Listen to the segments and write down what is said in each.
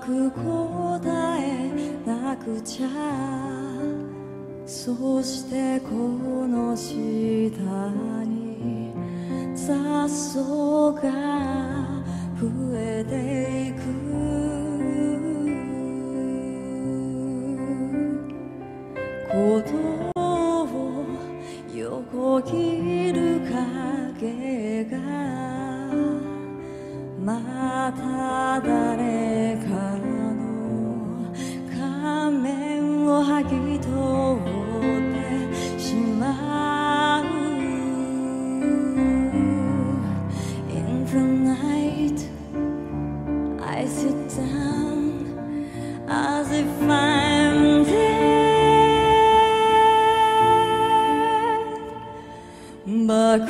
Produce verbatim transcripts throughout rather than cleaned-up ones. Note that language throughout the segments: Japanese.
く答えなくちゃ。そしてこの下に雑草が増えていく。鼓動を横切る影がまた誰かの仮面を剥ぎ取ってしまう。 In the night I sit down as if I'm dead. 爆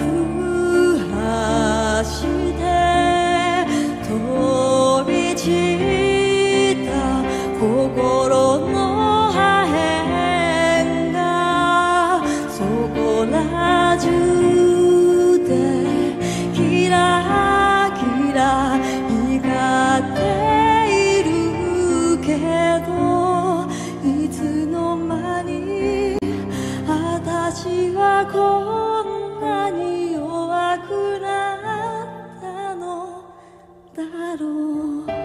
破して飛び散った心の破片がそこら中でキラキラ光っているけど、いつの間に私はこんなに弱くなったのだろう。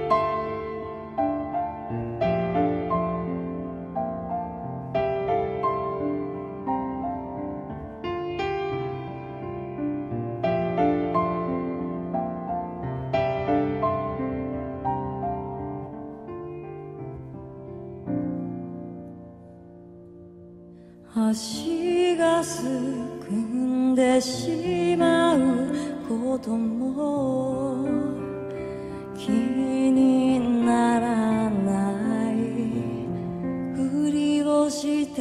足がすくんでしまうことも気にならないふりをして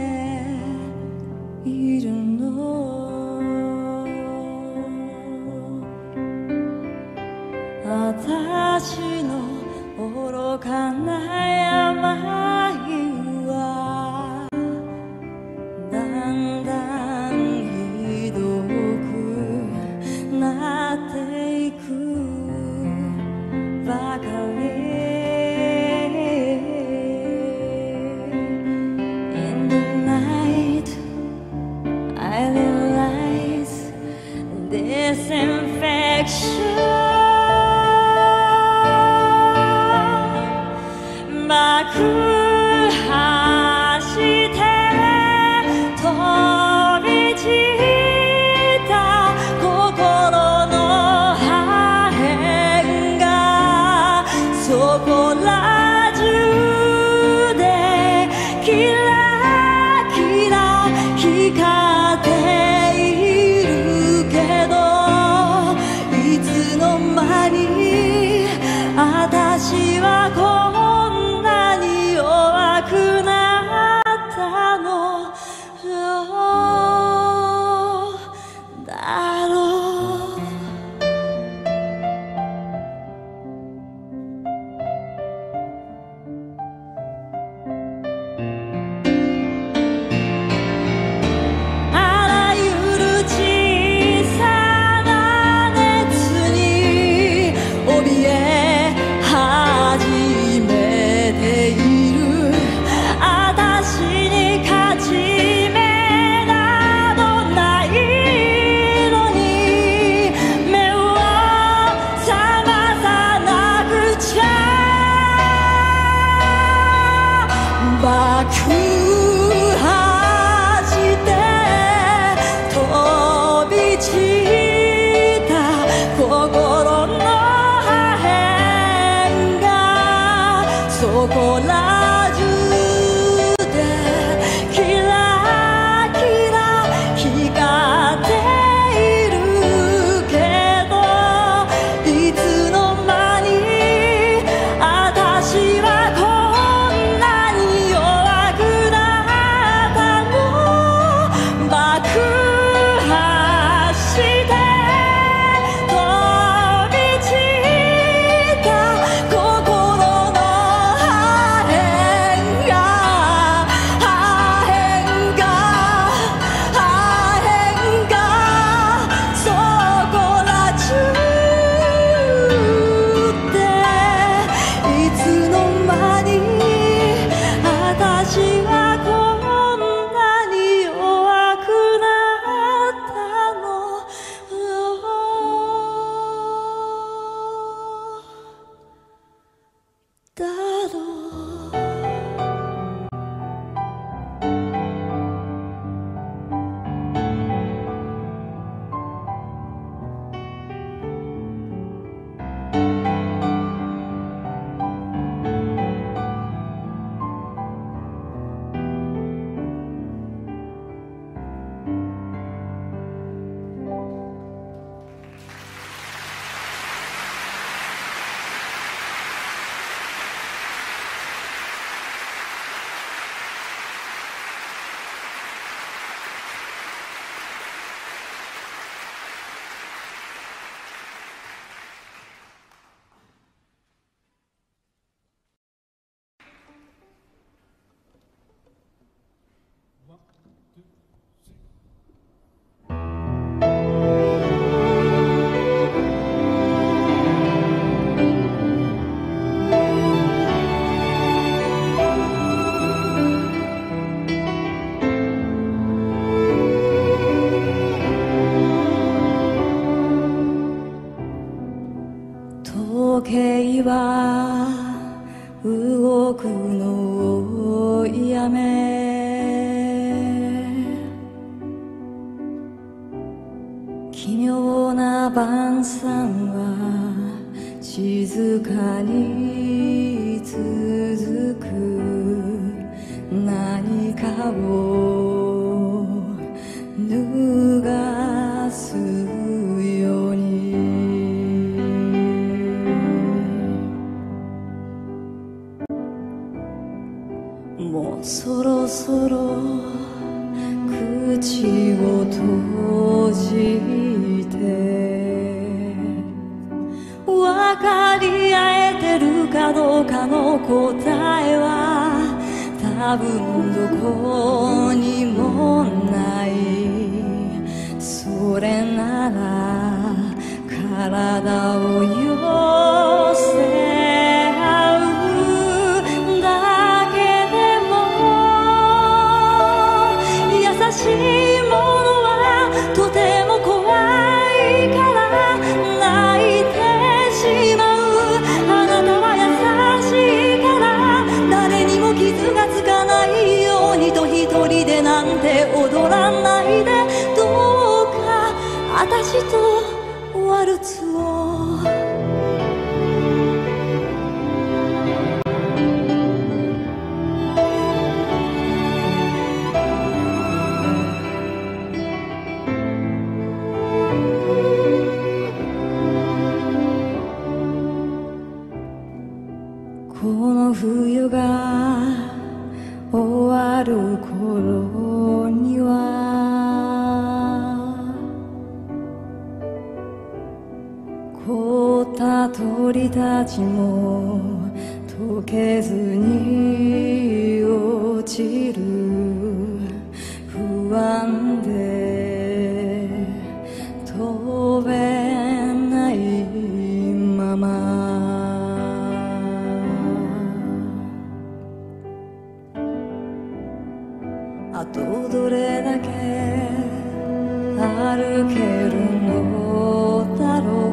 いるの。私の愚かな病はだんだんひどくなっていくばかり。 In the night I realize this infection 爆破して飛び散った心の破片がそこら中でキラキラ光っているけど、いつの間に私はこんなに弱くなったのだろう。 さんは静かに続く何かを脱がすようにもうそろそろ口を閉じて分かり合えてるかどうかの答えは多分どこにもないそれなら体を寄せ合うだけでも優しいものはとても怖いから泣いてしまうあなたは優しいから誰にも傷がつかないようにと一人でなんて踊らないでどうか私とワルツをこの冬が終わる頃には凍った鳥たちも溶けずに落ちる不安で飛べないままあとどれだけ歩けるのだろ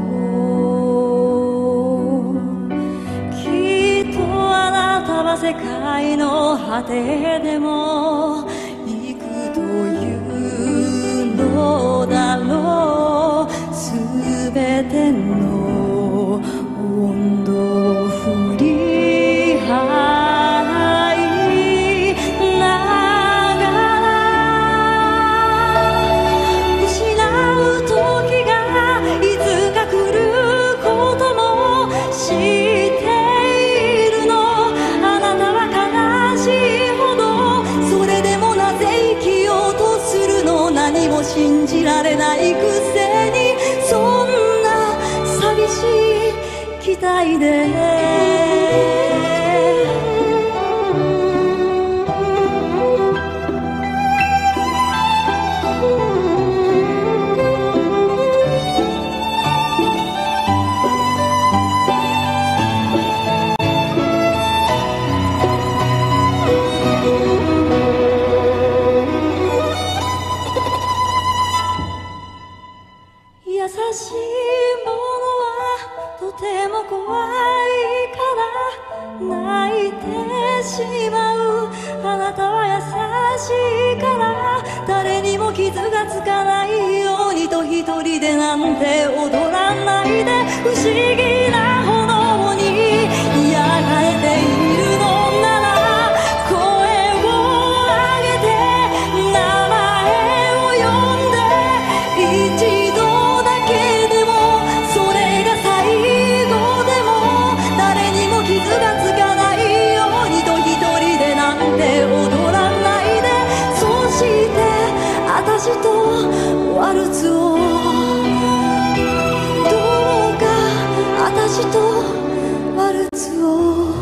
うきっとあなたは世界の果てでも行くというのだろうすべての温度を振り払いながら失う時がいつか来ることも知っているのあなたは悲しいほどそれでもなぜ生きようとするの何も信じられないくせにそんな寂しい期待で優しいものはとても怖いから泣いてしまうあなたは優しいから誰にも傷がつかないようにと一人でなんて踊らないで不思議な炎に焼かれているのなら声を上げて名前を呼んで一度傷がつかないようにと一人でなんて踊らないでそして私とワルツをどうか私とワルツを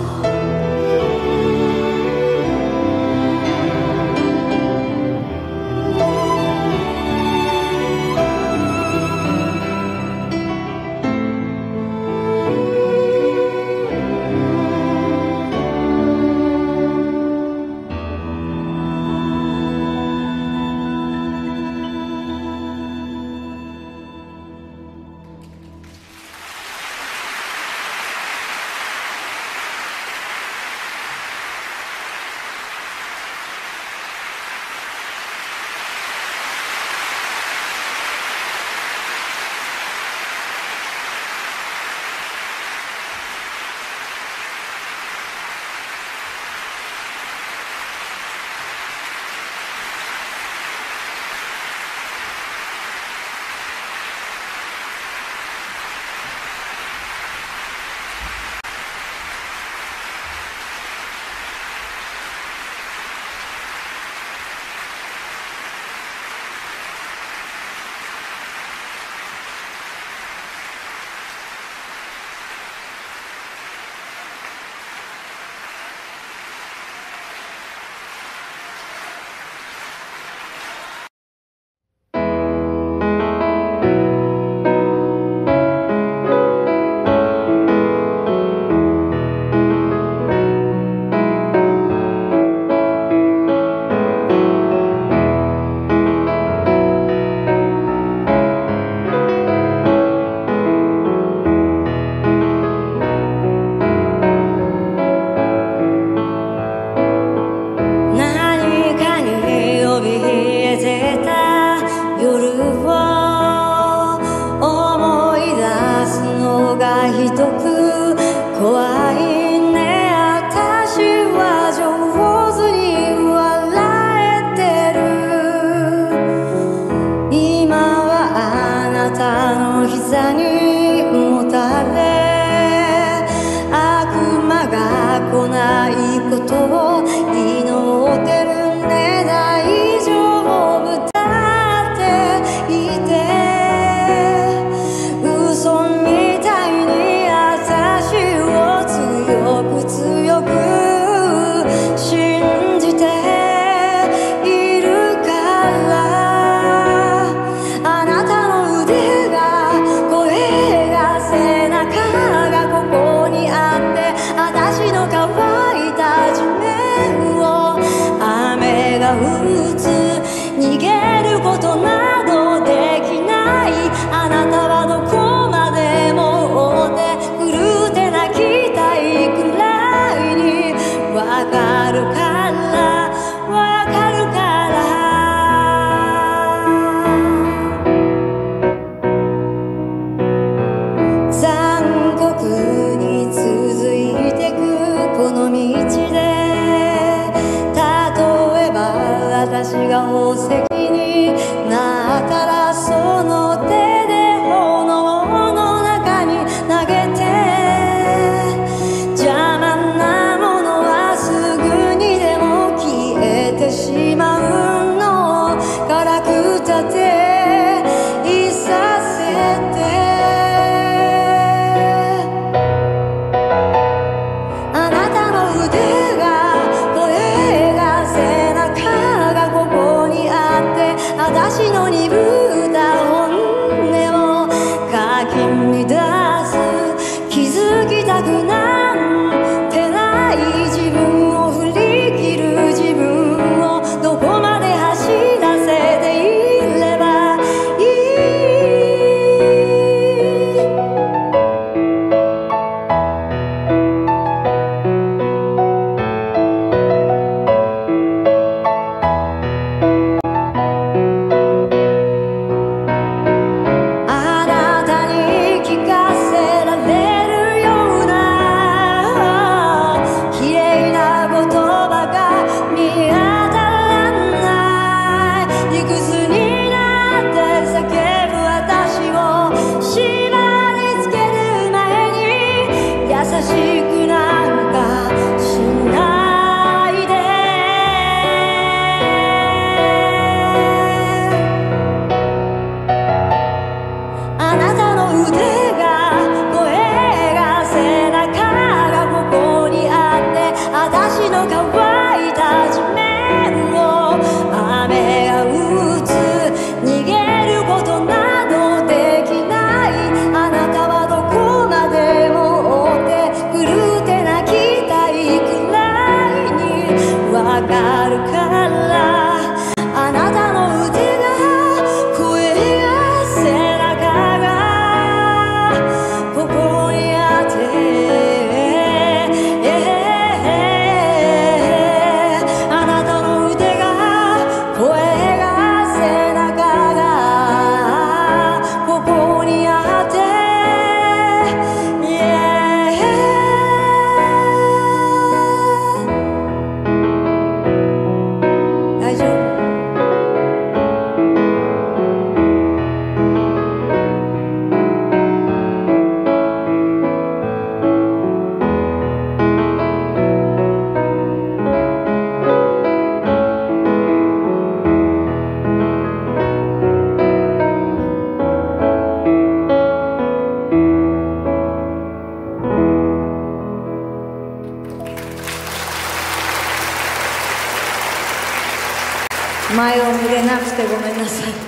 てごめんなさい。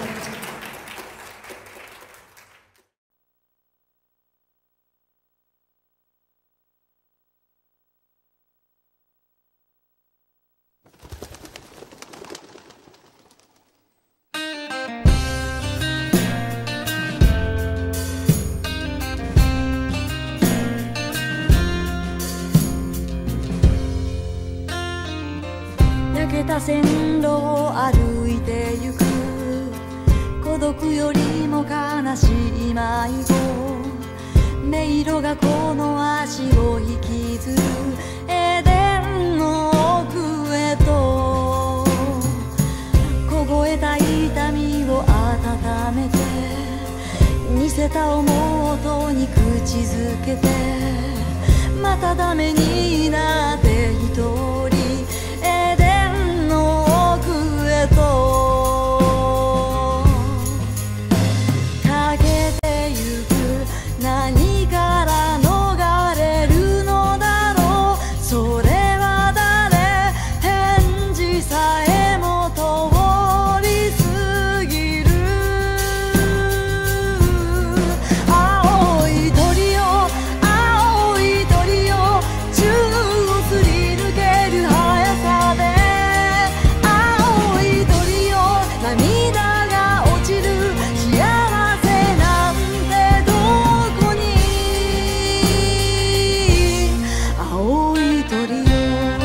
焼けた線路を歩いてゆく、孤独よりも悲しい迷子、迷路がこの足を引きずるエデンの奥へと、凍えた痛みを温めて似せた思う音に口づけて、またダメになって一人エデンの奥へとかけてゆく、何から逃れるのだろう、それは誰、返事さえも通り過ぎる。青い鳥よ青い鳥よ、宙をすり抜ける速さで、青い鳥よ涙が落ちる、幸せなんてどこに、青い鳥よ。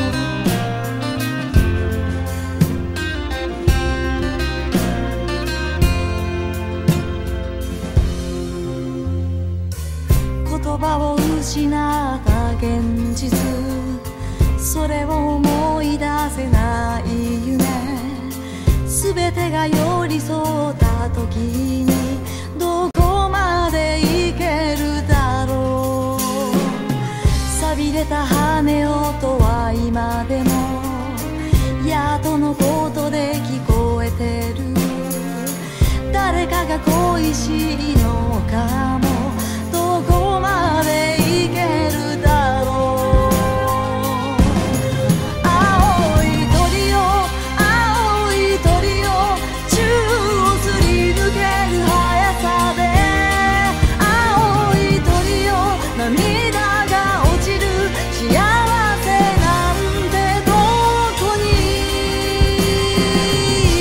言葉を失った現実、それを思い出せない夢、すべてが寄り添った時にどこまで行けるだろう。錆びれた羽音は今でもやっとのことで聞こえてる。誰かが恋しいのかも、どこまで行けるだろう。青い鳥よ青い鳥よ、宙をすり抜ける速さで、青い鳥よ涙が落ちる、幸せなんてどこに、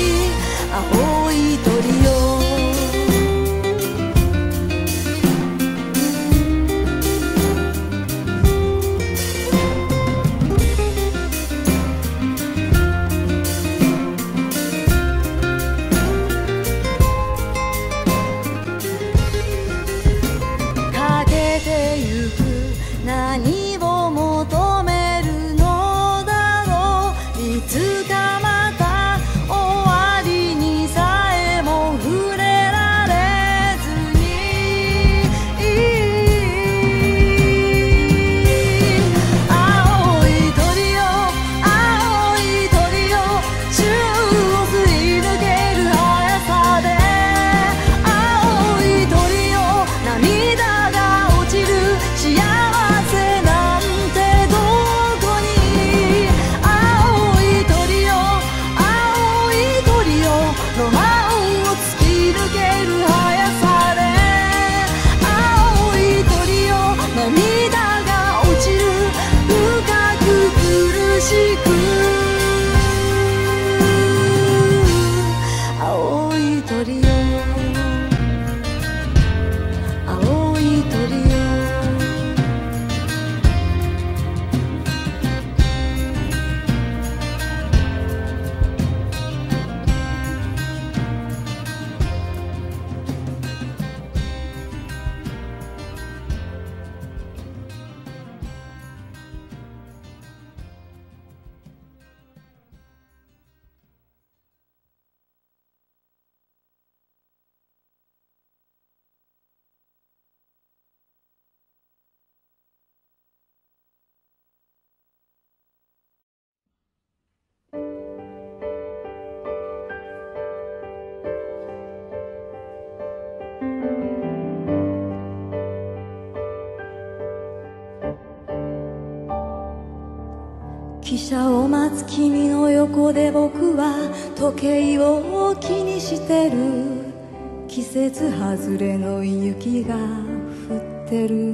汽車を待つ君の横で僕は時計を気にしてる。季節外れの雪が降ってる。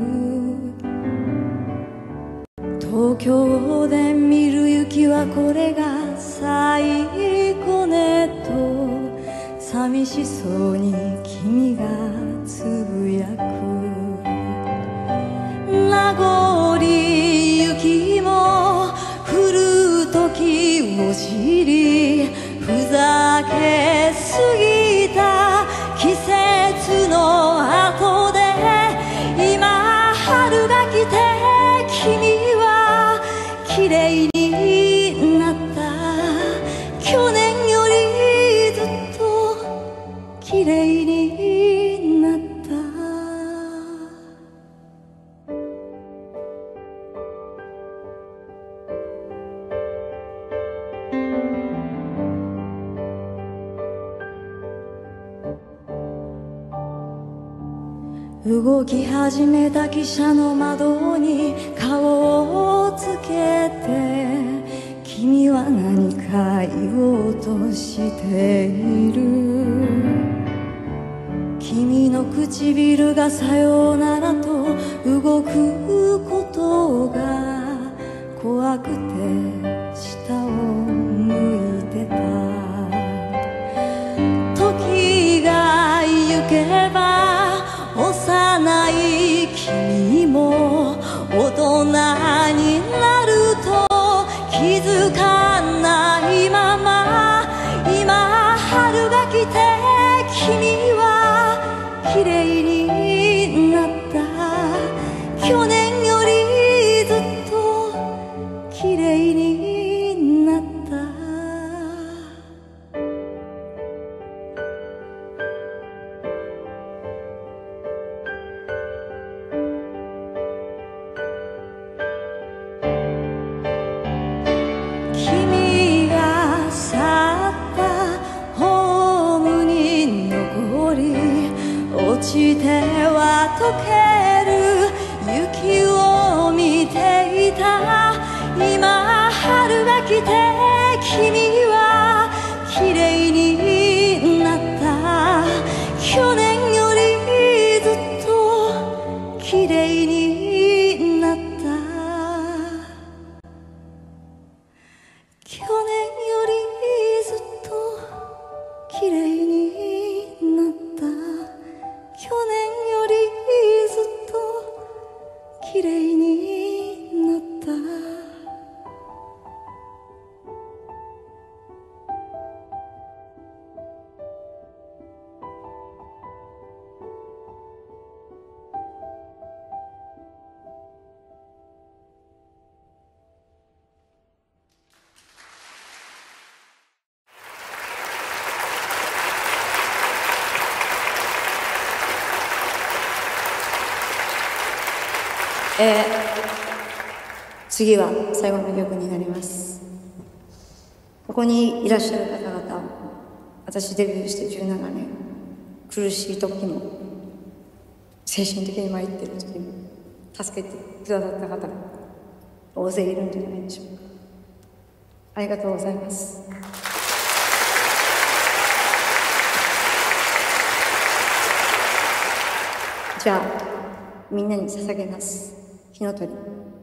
東京で見る雪はこれが最後ねと寂しそうに君がつぶやく。名残雪も降る時を知り、ふざけすぎた季節の後で今春が来て君は綺麗になった。去年よりずっと綺麗になった。動き始めた汽車の窓に顔をつけて、君は何か言おうとしている。君の唇がさよならと動くことが怖くて下を向いてた。時が行けば幼い君も大人になると気づかないまま、今春が来て君は綺麗になった。去年よりずっと綺麗になった。君が去ったホームに残り、落ちては溶ける雪を見ていた。今春が来て君は綺麗になった。去年よりずっと綺麗になった。去年よりずっと綺麗になった。去年よりずっと綺麗になった。 えー、次は最後の曲になります。ここにいらっしゃる方々、私デビューしてじゅうななねん、苦しい時も精神的に参っている時も助けてくださった方が大勢いるんじゃないでしょうか。ありがとうございます。じゃあみんなに捧げます。火の鳥。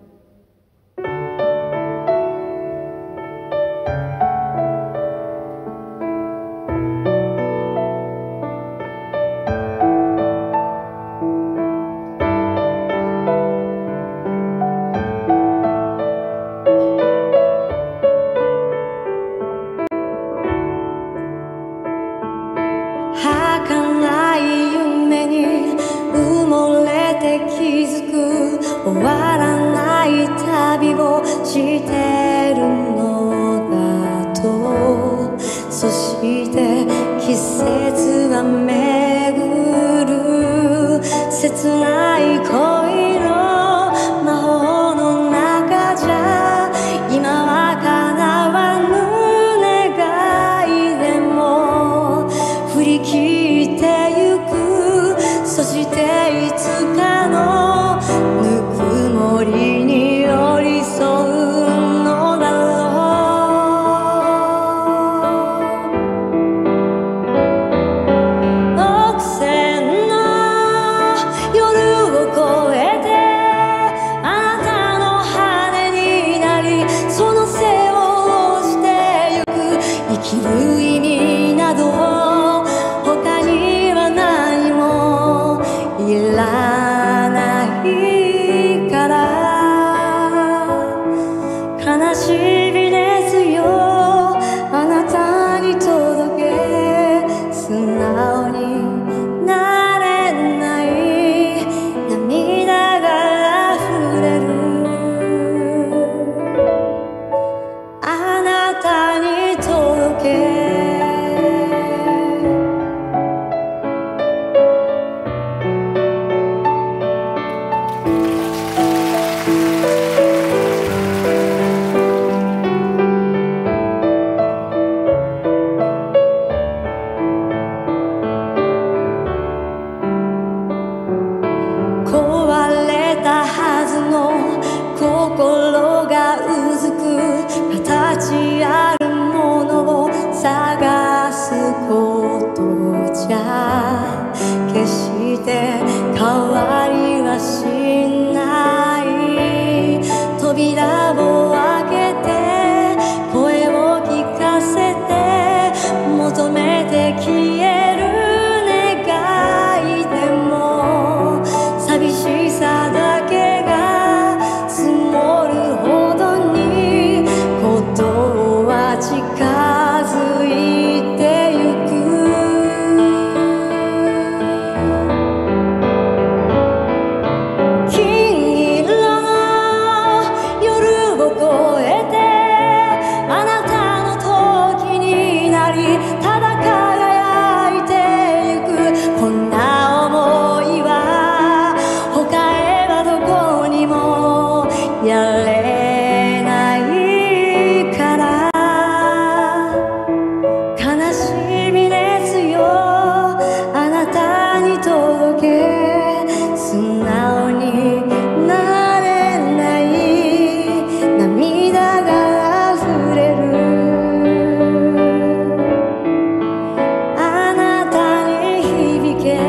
儚い夢に埋もれて気づく、終わらない旅をしてるのだと。そして季節は巡る切ない恋の魔法の中じゃ、今は叶わぬ願いでも振り切ってゆく。そしていつかのぬくもりに寄り添うのだろう。 消える願いでも寂しさだけが積もるほどにことは近づいてゆく。金色の夜を越えてあなたの時になりただ輝いてゆく。こんな想いは他へはどこにもやれないから。悲しみ熱よあなたに届け素直になれない涙が溢れる。あなたに響け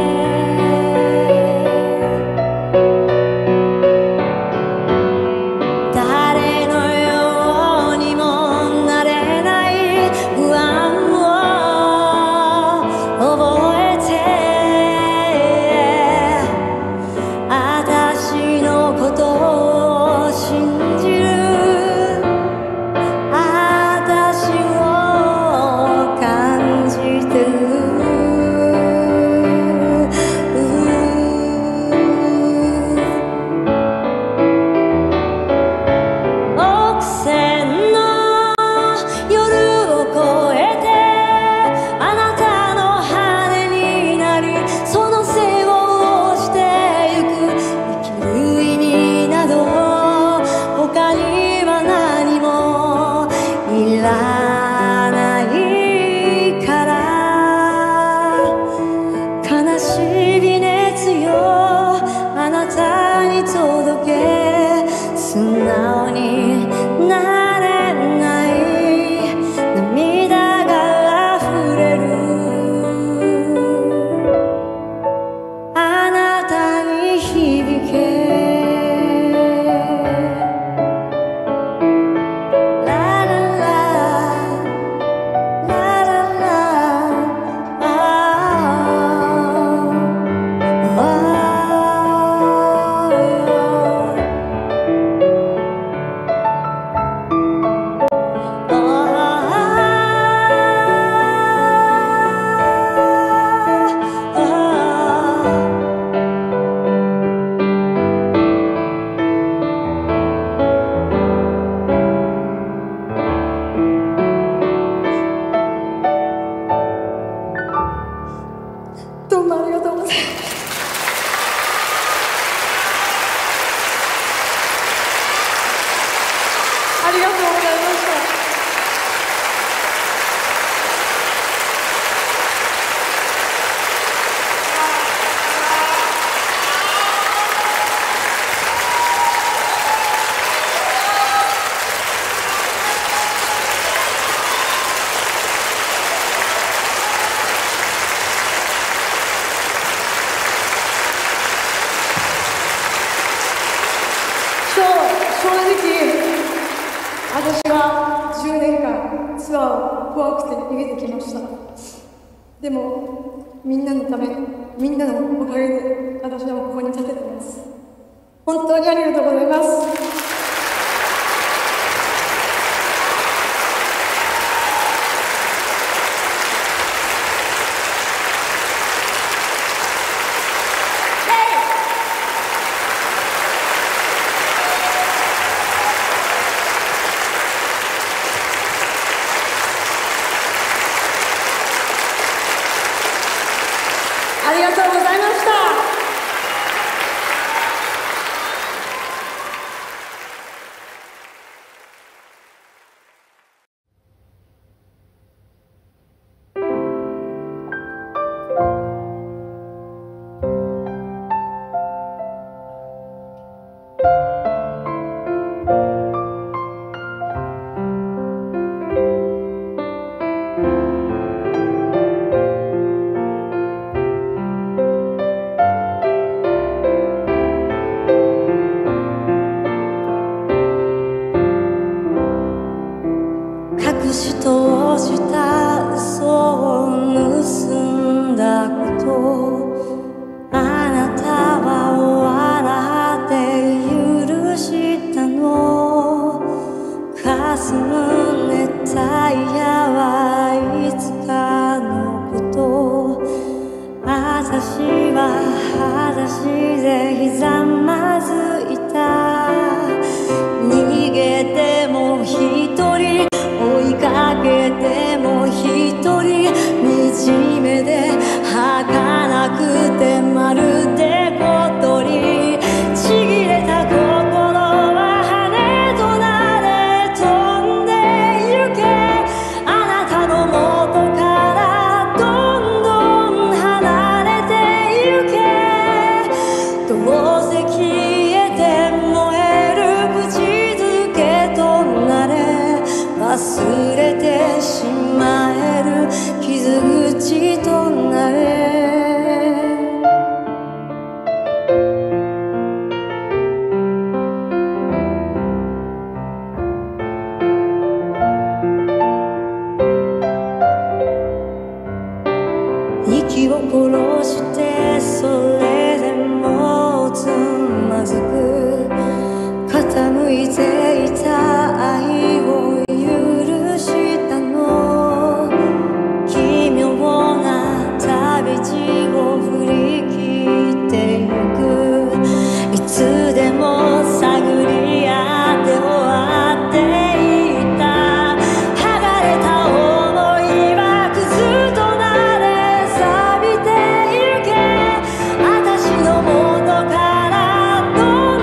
誰のようにもなれない不安を覚えて私のことを信じる。私を感じてる。億千の夜を越えてあなたの羽になりその背を押してゆく。生きる意味など他には何もいらないから。悲しみ熱よあなたに届け素直になれない涙が溢れる。あなたに響けララララララあーあどうもありがとうございます。ありがとうございました。正直私はじゅうねんかんツアーを怖くて逃げてきました。でもみんなのためみんなのおかげで私はここに立てています。本当にありがとうございます。ありがとうございました。 私は裸足でひざまずいた。逃げても一人、追いかけても一人、惨めで儚くてまるで小鳥。ちぎれた心は羽となれ飛んでゆけ。あなたの元からどんどん離れてゆけ。どうせ消えて燃える口づけとなれ。忘れてしまえる傷口となれ。息を殺してそれでもつまずく。傾いていた愛を許したの。奇妙な旅路を振り切ってゆく。いつでも探り合って終わっていた。剥がれた想いはクズとなれ錆びてゆけ。私の元からどん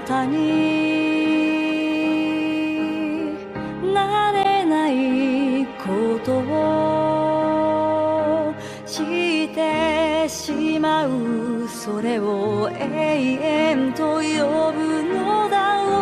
たになれないことを知ってしまう、それを永遠と呼ぶのだろ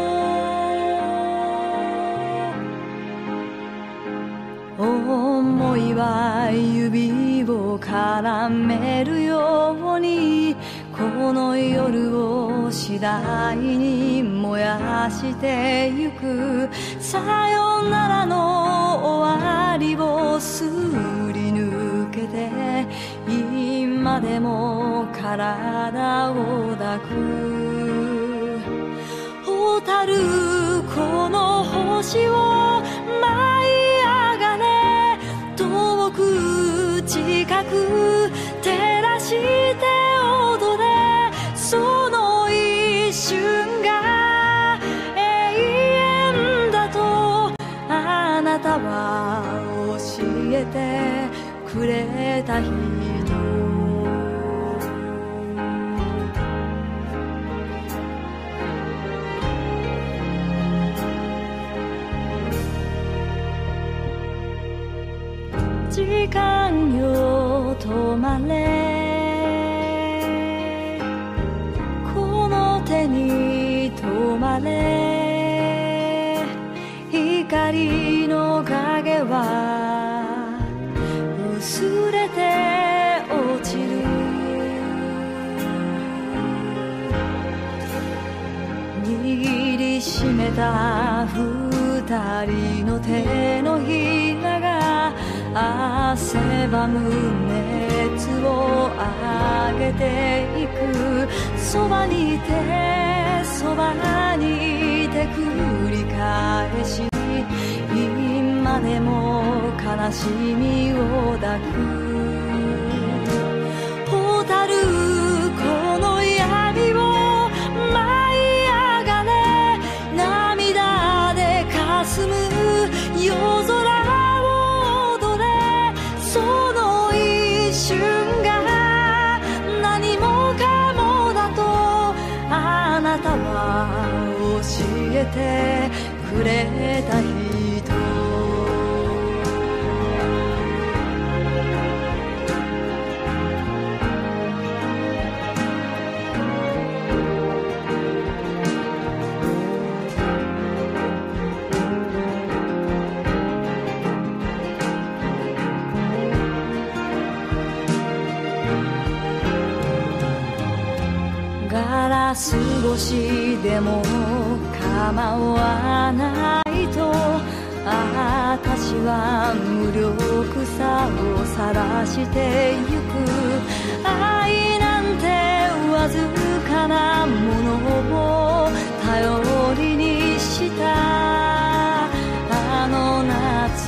う。思いは指を絡めるようにこの夜を次第に燃やしてゆく。さよならの終わりをすり抜けて今でも体を抱く。蛍この星を舞い上がれ、遠く近く照らして踊れ。その一瞬が永遠だとあなたは教えてくれた人。時間よ止まれ、この手に止まれ。光の影は薄れて落ちる。握りしめた二人の手のひらが汗ばむ熱を上げていく。そばにいてそばにいて繰り返し今でも悲しみを抱く。蛍この闇を舞い上がれ、涙で霞む夜空を踊れ。その一瞬が何もかもだとあなたは教えてくれた人。ガラス越しでも構わないとあたしは無力さを晒してゆく。愛なんてわずかなものを頼りにしたあの夏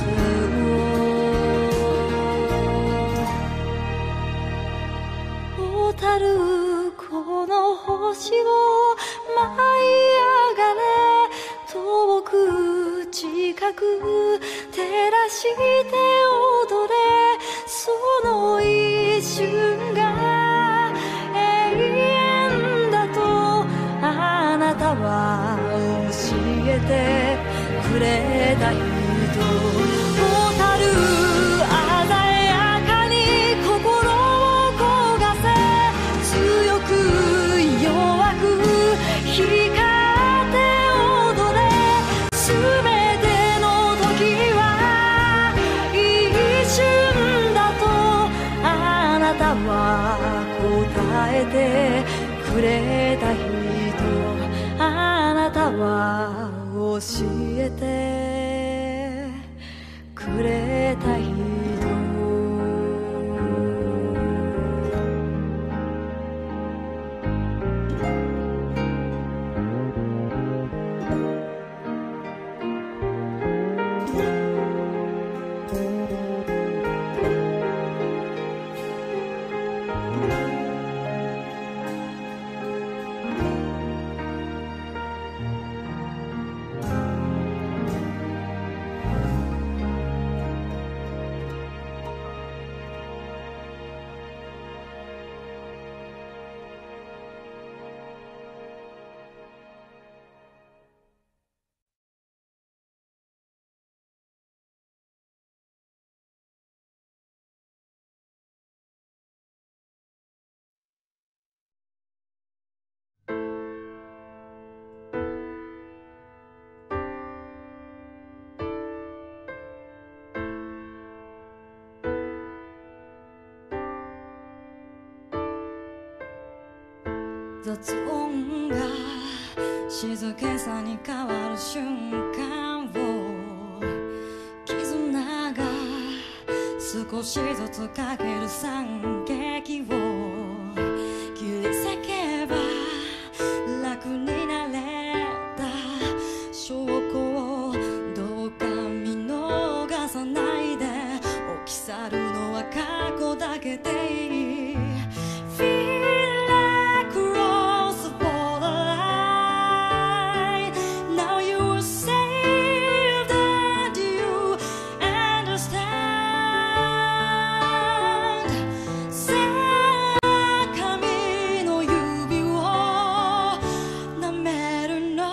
を。蛍この星を舞い上がれ、遠く近く照らして踊れ。その一瞬が永遠だとあなたは教えてくれた人。蛍鮮やかに心を焦がせ、強く弱く光って踊れ。すべての時は一瞬だとあなたは答えてくれた人。あなたは教えてくれた人。 雑音が静けさに変わる瞬間を絆が少しずつかける惨劇を切り裂けば楽になれた証拠をどうか見逃さないで起き去るのは過去だけでいい Feel like cross the borderline Now you are saved and you understand さあ髪の指を舐めるの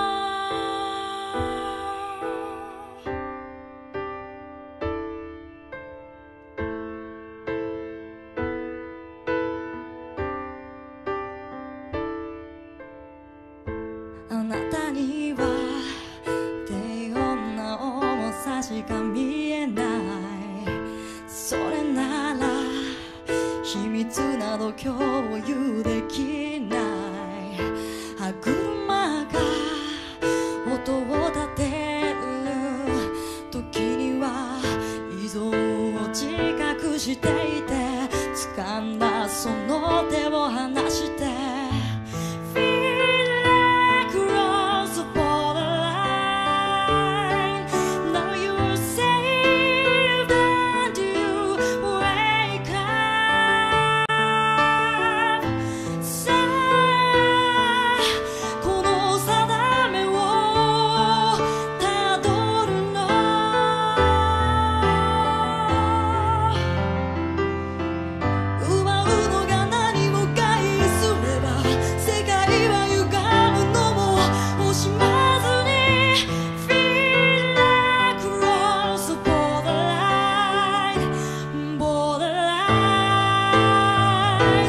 あなたには平穏な重さしか見えないそれなら秘密など共有できない歯車が音を立てる時には依存を自覚していて掴んだその手を離して Feel like cross the borderline Now you are saved and you wake up さあこの定めをたどるの奪うのが何も害すれば世界は歪むのも惜しまずに Feel like cross the borderline borderline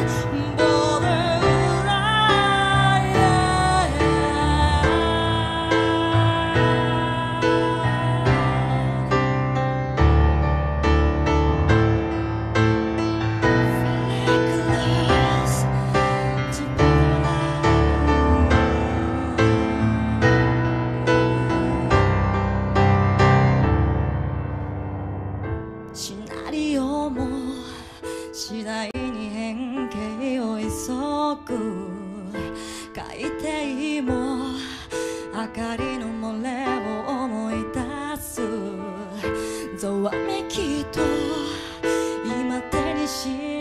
borderline シナリオも次第に変形を急ぐ海底も明かりの漏れを思い出すざわめきと今手に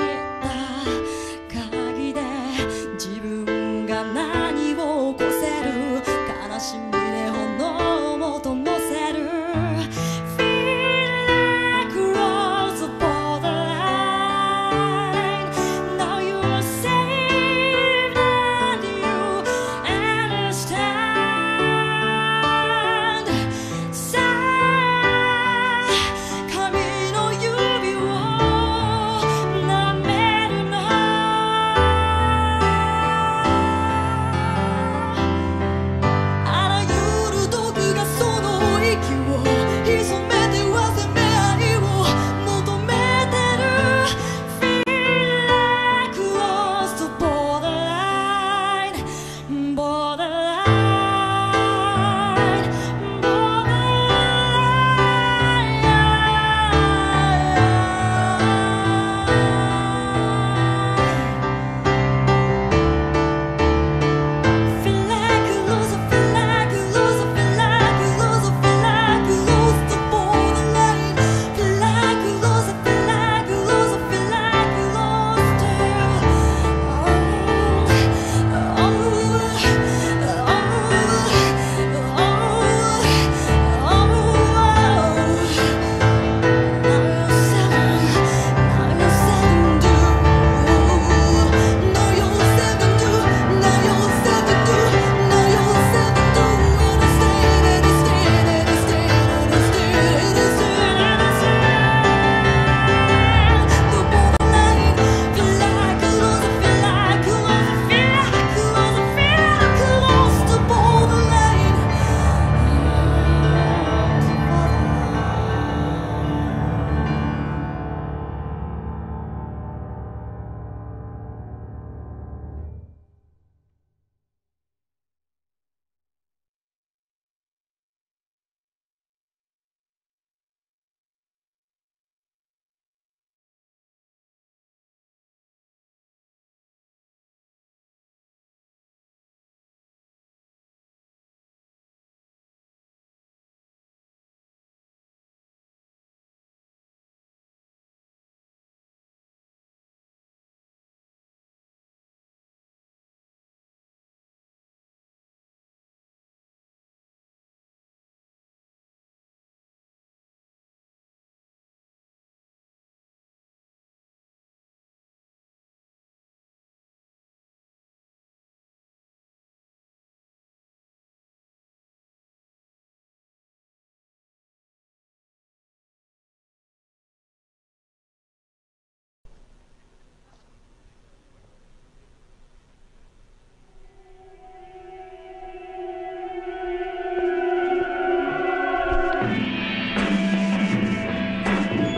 した鍵で自分が何を起こせる悲しみで炎をも灯せる Feel like cross the borderline Now you are saved and you understand さあ髪の指を舐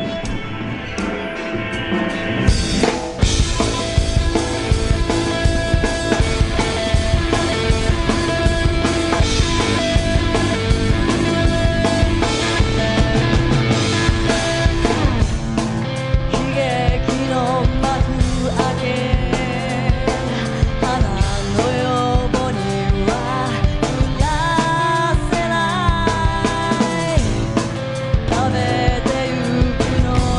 食べてゆくの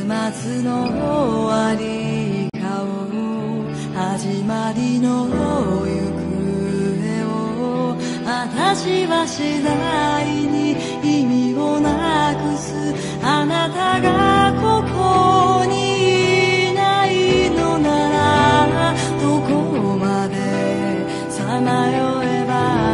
末の終わりかを始まりの行方を私は次第に意味をなくす。あなたがここにいないのならどこまでさまよえば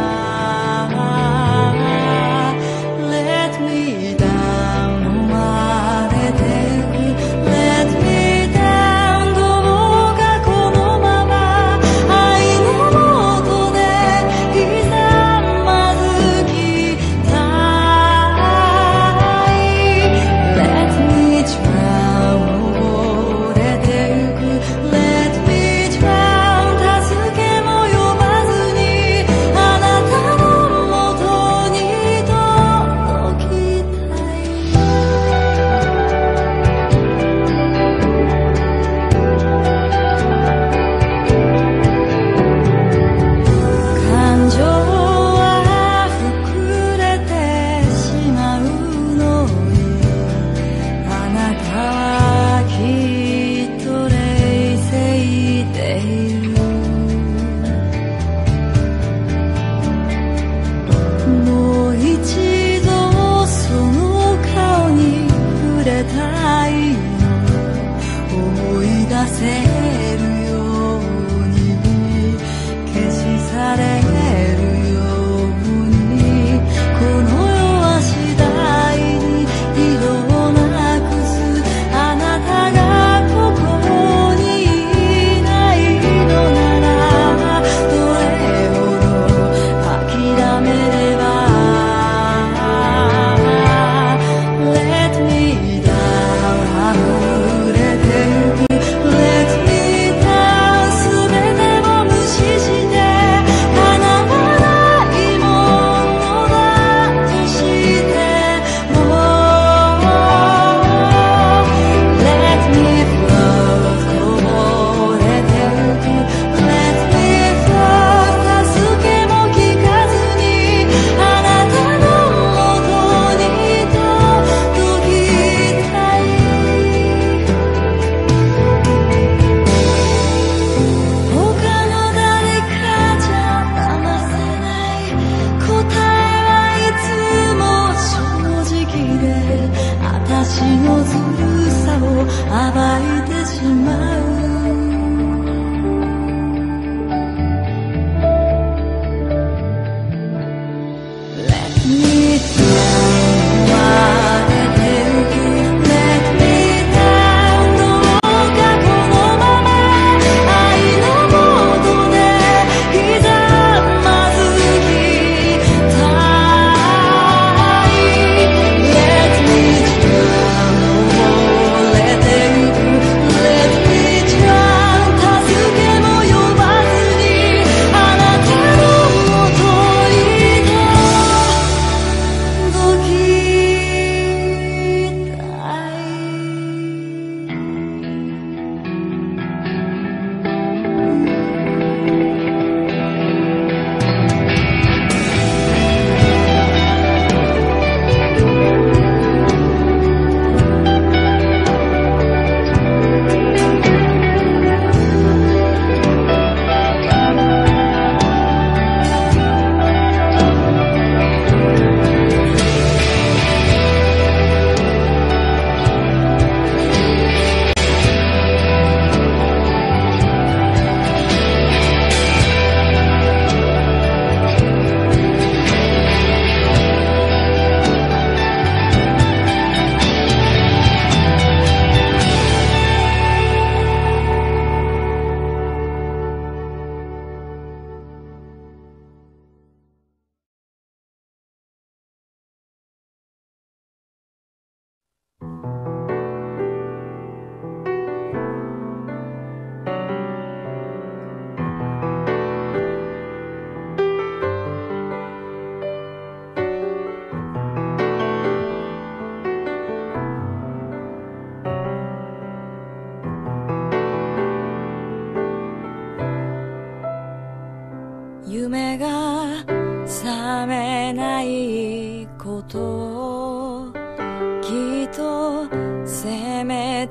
夢が覚めないことをきっと責め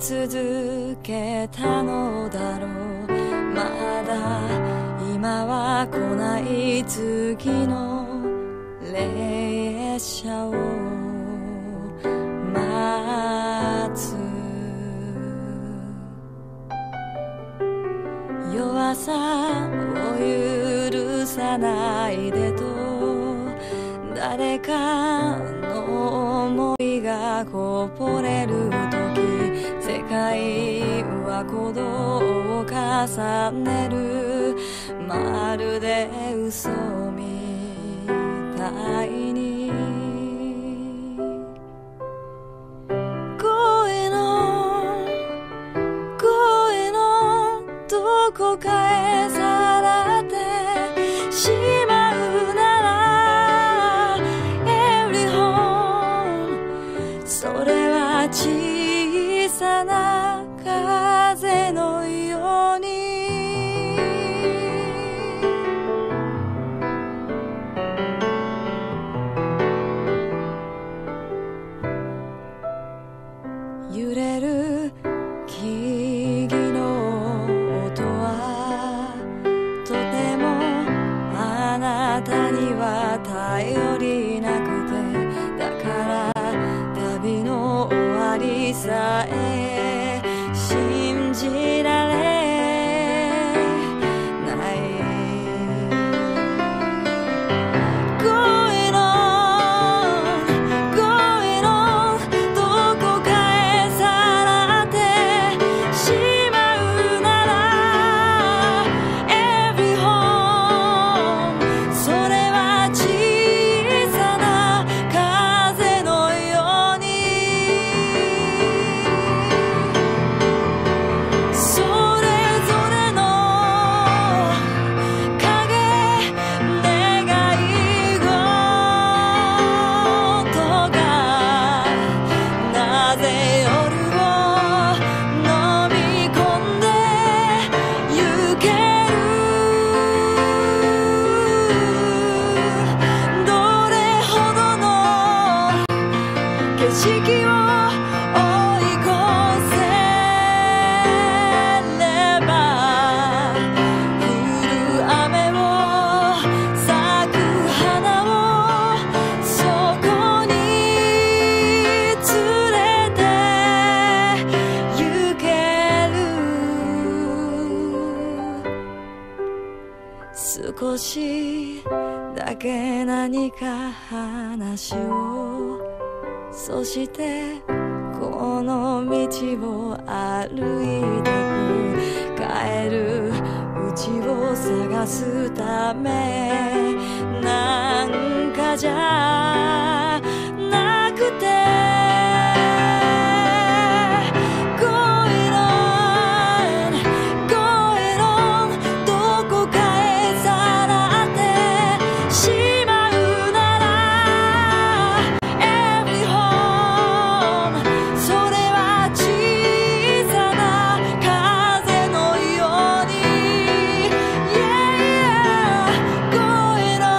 続けたのだろう。まだ今は来ない次の列車を待つ。弱さを許さないでと誰かの想いがこぼれる時、世界は鼓動を重ねる。まるで嘘みたいに声の声のどこかへさらってしまうなら Every home それは小さな風のように揺れる木々の音はとてもあなたには頼りなくて、だから旅の終わりさえ信じられない声の声のどこかへさらってしまうなら Every home それは小さな風のようにそれぞれの影願い事がなぜ夜を飲み込んでゆける。どれほどの景色を追い越せれば降る雨を咲く花をそこに連れて行ける。少しだけ何か話を、そしてこの道を歩いてく。帰るうちを探すためなんかじゃなくて声の声のどこかへさらってしまうなら Every home それは小さな風のように Yeah yeah 声の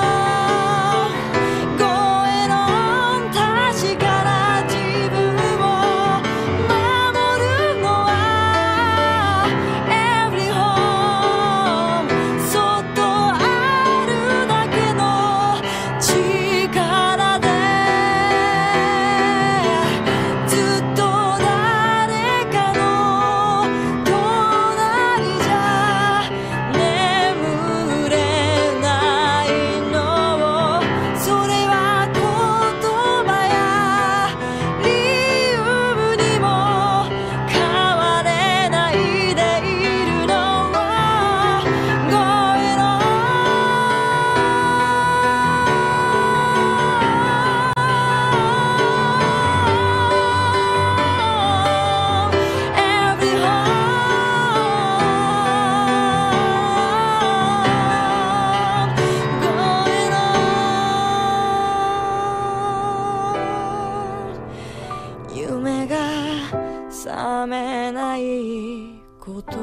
声の確かな自分を守るのは Every home そっとあるだけの力でずっと誰かの隣じゃ眠れないの。それは言葉や理由にも変われないでいるの。声のEvery home 声の夢が覚めないこと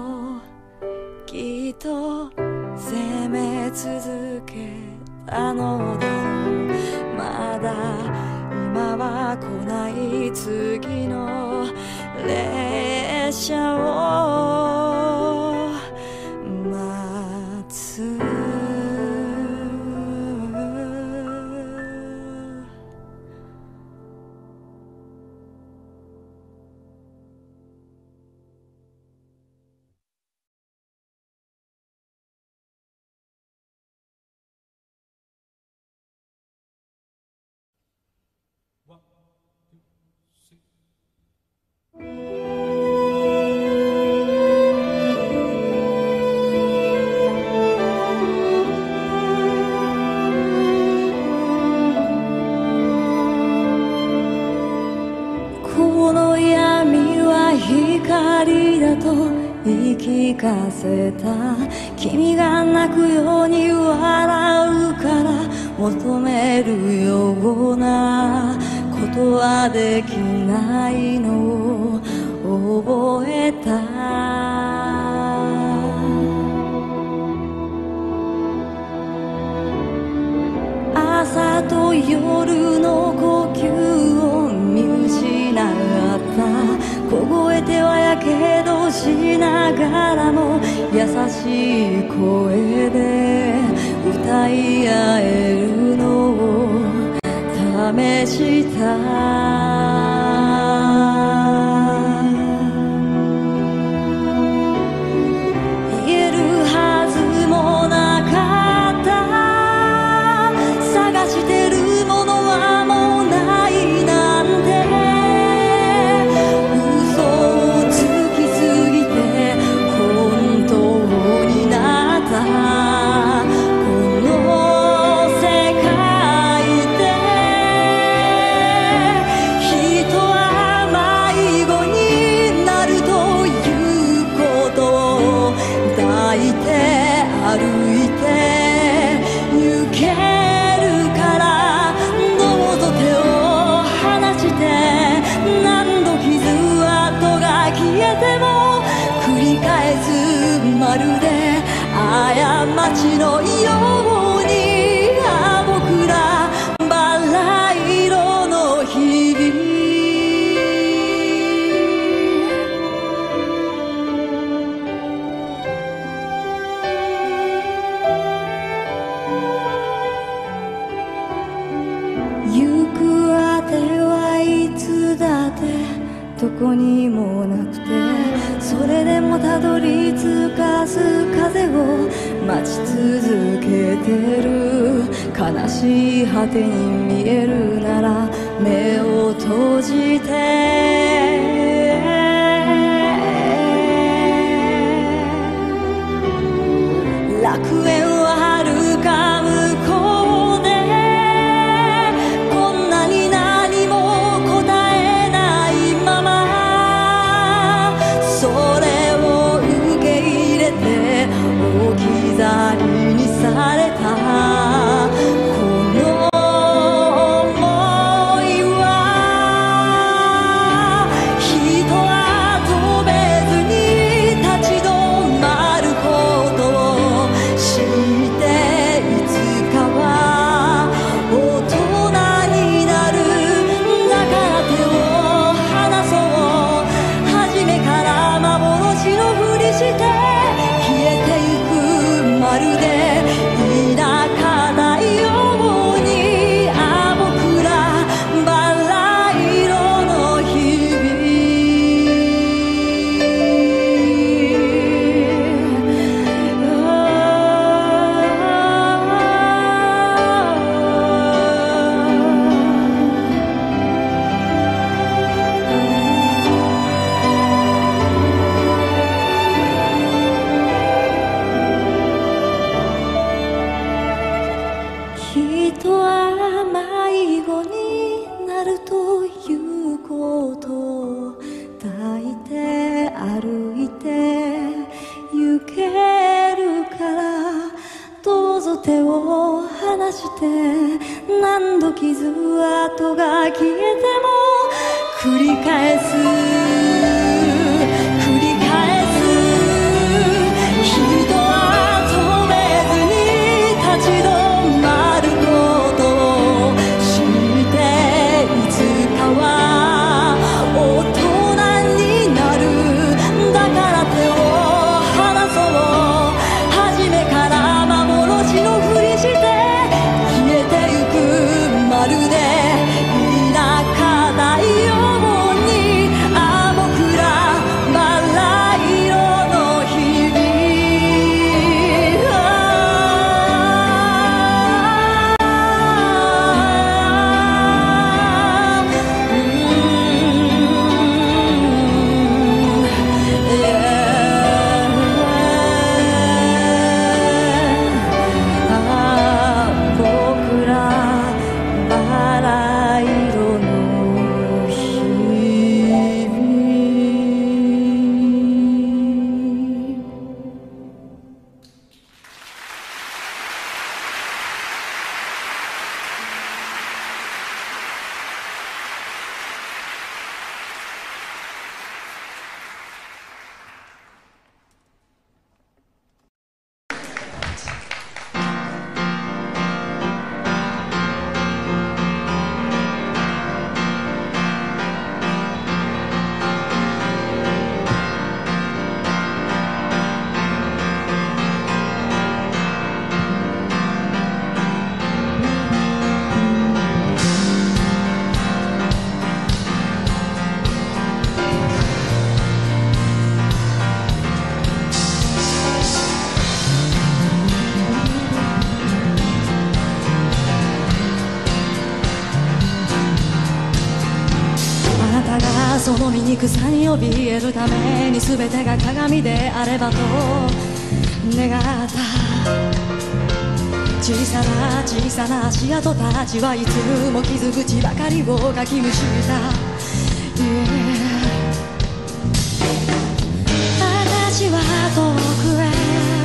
きっと責め続けたのだろう。まだ今は来ない次の列列車を待つ。この闇は光だと言い聞かせた。君が泣くように笑うから求めるようなことはできないのを覚えた。朝と夜の呼吸を見失った凍えてはやけどしながらも優しい声で歌い合えるのを試した言えるはずもなかった探してるものはもうないなんて嘘をつきすぎて本当になったこの世界で人は迷子になるということを抱いて歩いて行けるからどうぞ手を離して何度傷跡が消えても繰り返すまるで過ちのようにあ僕らバラ色の日々行くあてはいつだってどこにもなくてそれでもたどり着かす風を待ち続けてる悲しい果てに見えるなら目を閉じて楽園は遥か向こうでこんなに何も答えないままそれを受け入れて置き去りにされたこの想いは人は止めずに立ち止まることを知っていつかは大人になるだから手を離そう初めから幻のふりして消えてゆくまるで田舎だようにあ僕らバラ色の日人は迷子になるということを抱いて歩いて行けるからどうぞ手を離して何度傷跡が消えても繰り返す繰り返す人は止めずに立ち止まることを知っていつかは大人になる戦に怯えるために全てが鏡であればと願った。小さな小さな足跡たちはいつも傷口ばかりをかきむしった、yeah、私は遠くへ、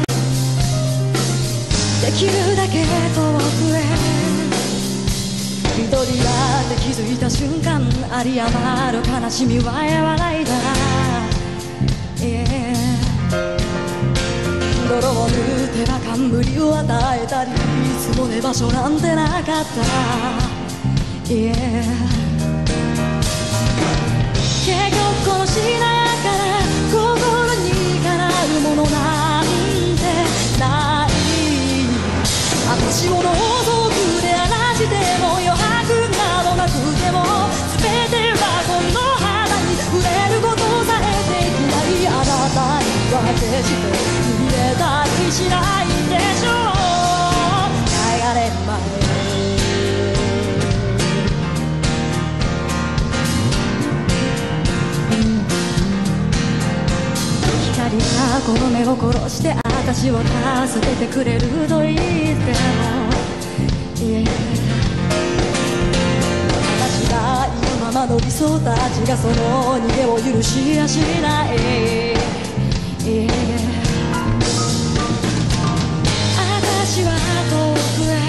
できるだけ遠くへ、一人だって気づいた瞬間、有り余る悲しみは和らいだ、yeah、泥を塗っては冠を与えたり、いつも寝場所なんてなかった、yeah、結局このしなやかな心にかなうものなんてない。私を覗くで荒らしても余白などなくても、全てはこの肌に触れることさえできない。あなたには決して見えたりしないでしょう。流れ前光がこの目を殺して私を助けてくれると言っても、yeah、私がいるままの理想たちがその逃げを許しやしない、yeah、私は遠くへ、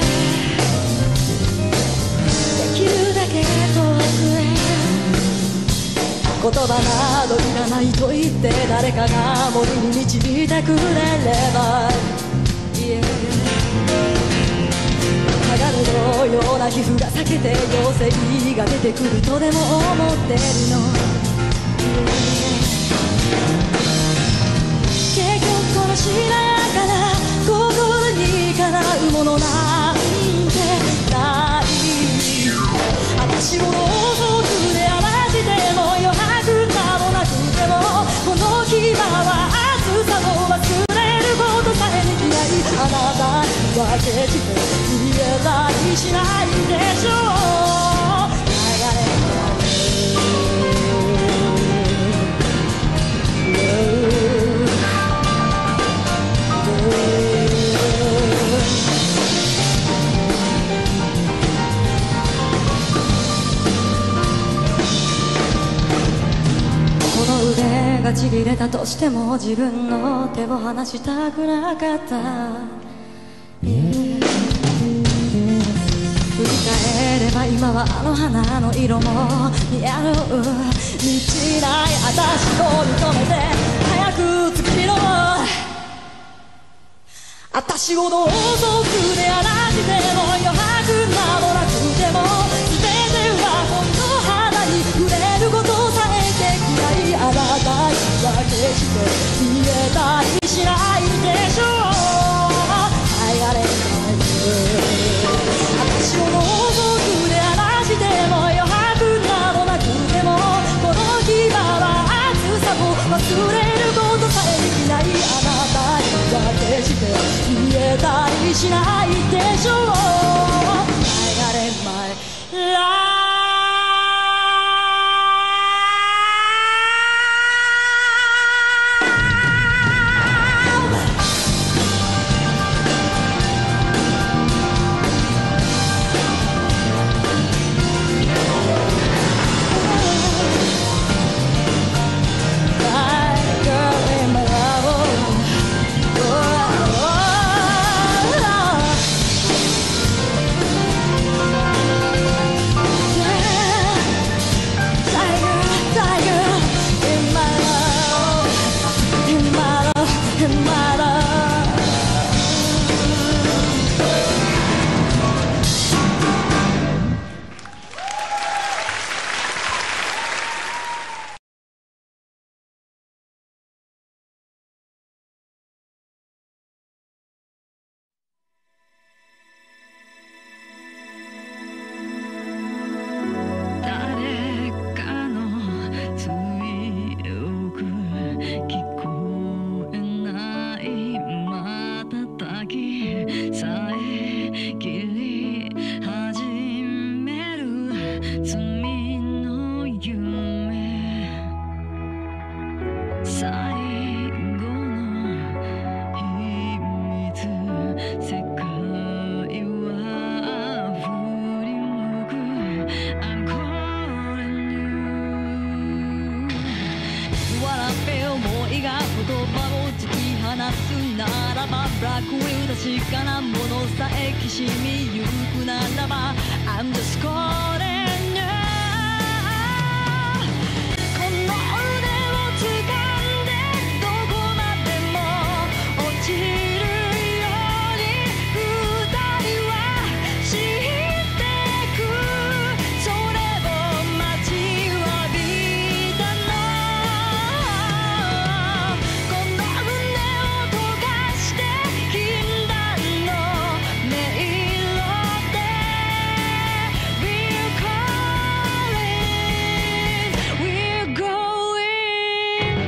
できるだけ遠くへ、言葉などいらないと言って誰かが森に導いてくれれば、yeah、鏡のような皮膚が裂けて妖精が出てくるとでも思ってるの、yeah、結局このしなやかな心にかなうものなんてない。私を覗くで荒らしても余白などなくても、この牙は暑さを忘れることさえできない。あなたには決して見えたりしないでしょう。流れ腕がちぎれたとしても自分の手を離したくなかった、yeah、振り返れば今はあの花の色も似合う。道ない私を認めて早く突き止め、私を覗くで荒らしても余白などなくても、全てはこの肌に触れることさえできない。あなたには決して見えたりしないでしょう。流れない私を覗くで荒らしても余白などなくても、この牙は暑さを忘れることさえできない。あなたには決して見えたりしないでしょう。流れ前ラならばブラックウィル確かなものさえきしみゆくならば I'm just calling you この腕を掴んでどこまでも落ちるように二人は知ってくそれを待ちわびたのこの胸を溶かして禁断の音色で We're calling We're going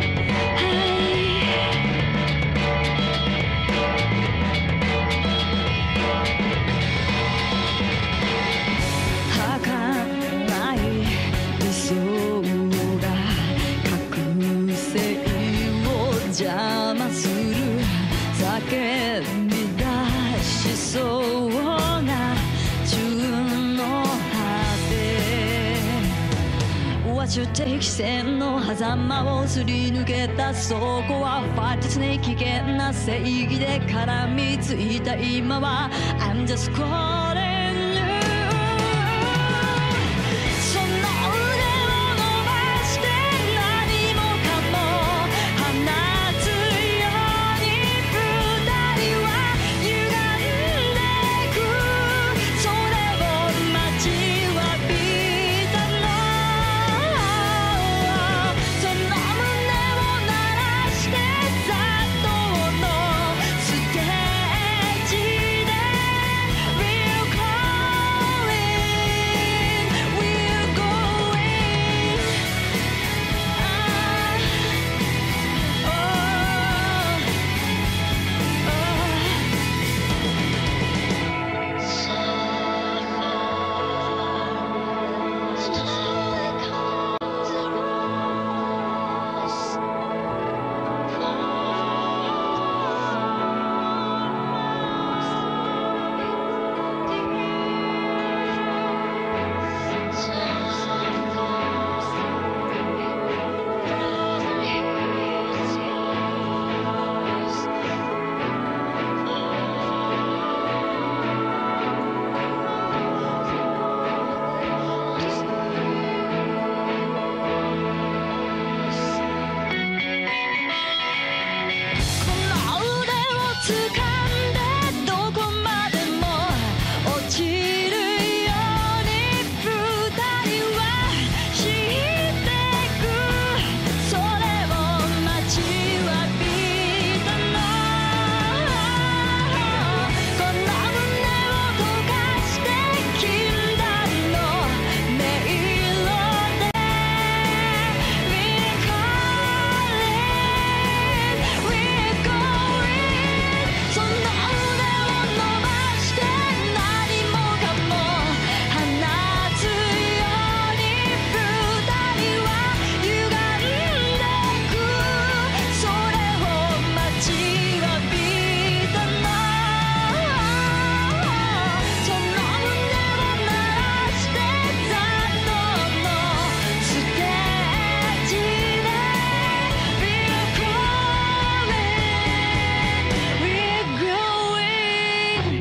儚い理想が覚醒を邪魔する叫び出しそうな中の果て Watch your take 視線の狭間をすり抜けたそこはファイトに危険な正義で絡みついた今は I'm just calling you その腕を伸ばして何もかも放つように二人は歪んでくそれを待ちわびたのその胸を鳴らして雑踏のステージで We're calling We're going Ahこの腕を掴んでどこまでも落ちるように二人は知ってくそれを待ちわびたのこの胸を溶かして禁断の音色で We're calling We're going その腕を伸ばして何もかも放つように二人は歪んでくそれを待ちわびたのその胸を鳴らして雑踏のステージで We're calling We're going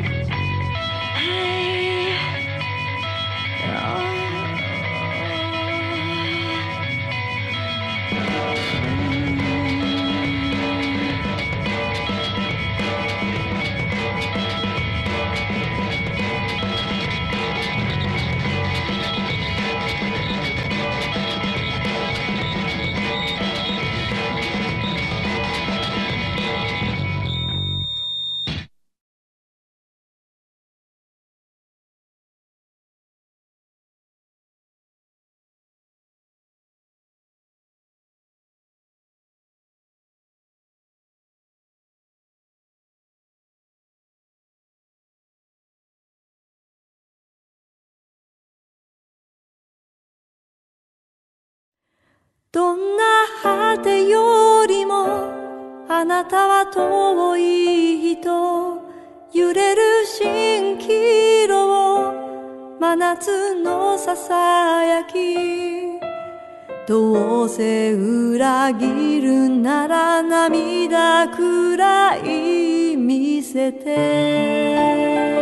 どんな果てよりもあなたは遠い人揺れる蜃気楼真夏のささやきどうせ裏切るなら涙くらいせて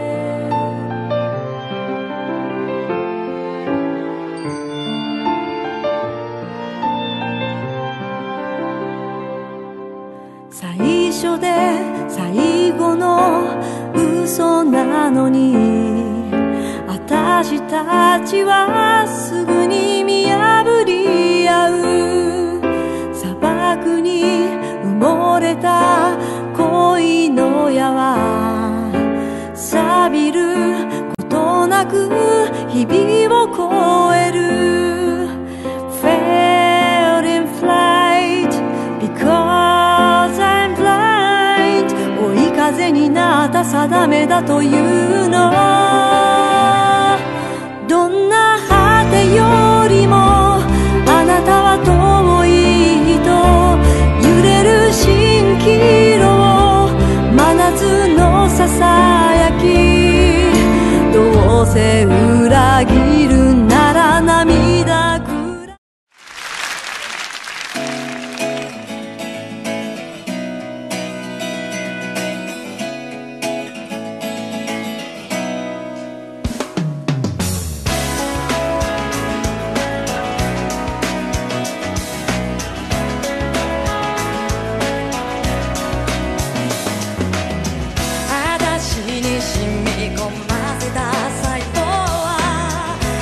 最初で最後の嘘なのに私たちはすぐに見破り合う砂漠に埋もれた恋の矢は錆びることなく日々を越える Failed in flight because I'm blind 追い風になった定めだというのどんな果てよりもあなたは遠いと揺れる蜃気楼真夏のささやきどうせ裏切るなら涙ぐら私に染み込ませた細胞は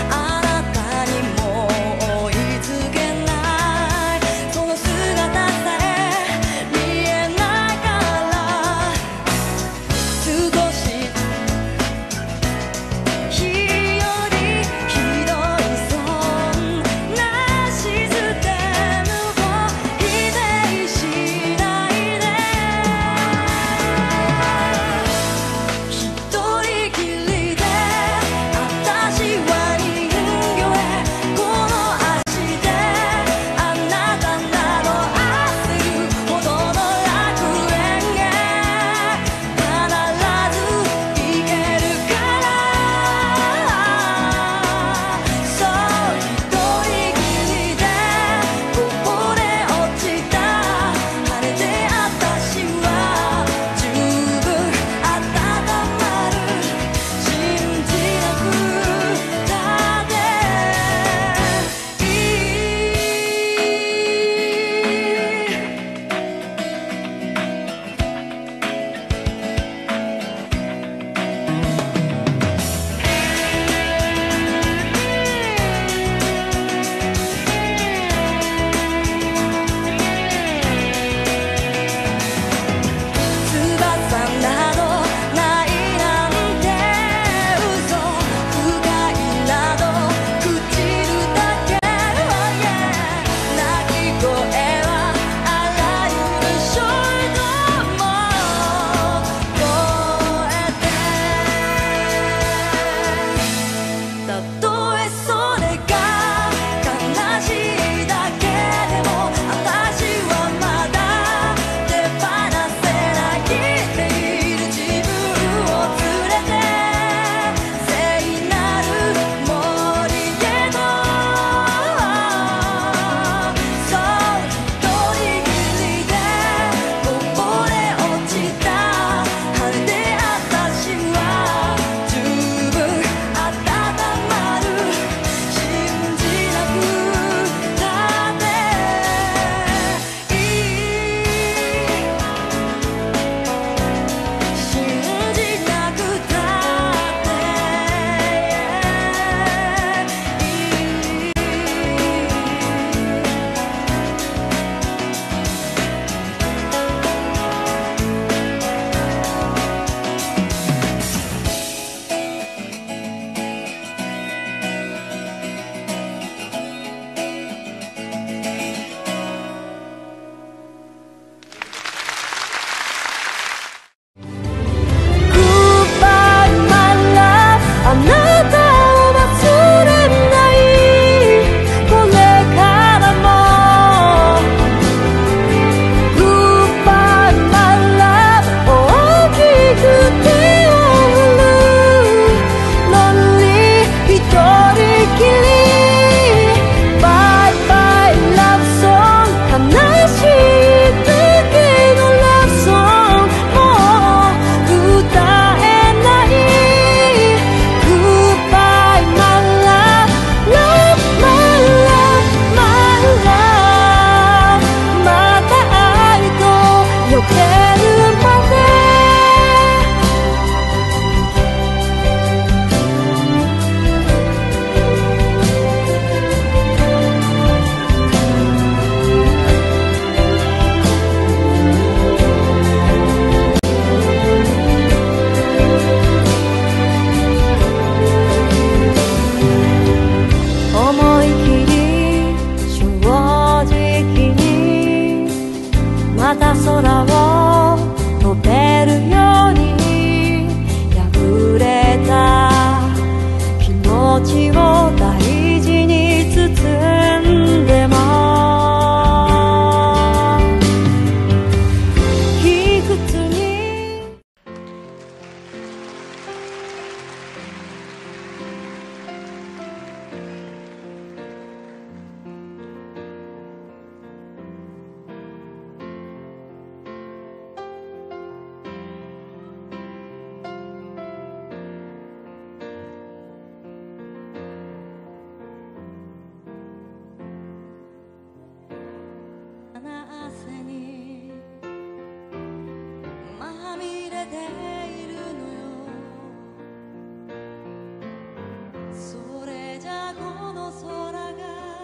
いるのよ。それじゃこの空が